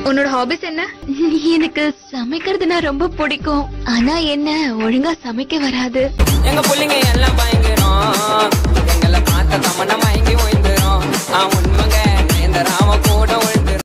உன்னோட ஹாபிஸ் என்ன? எனக்கு சமைக்கிறதுனா ரொம்ப பிடிக்கும். ஆனா என்ன ஒழுங்கா சமைக்க வராது. எங்க புள்ளைங்க எல்லாம் பாயங்க